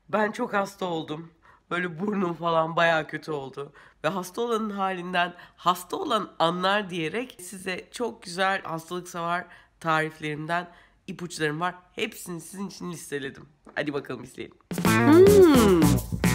Ben çok hasta oldum. Böyle burnum falan bayağı kötü oldu. Ve hasta olanın halinden hasta olan anlar diyerek size çok güzel hastalık savar tariflerimden ipuçlarım var. Hepsini sizin için listeledim. Hadi bakalım izleyelim. Hmm.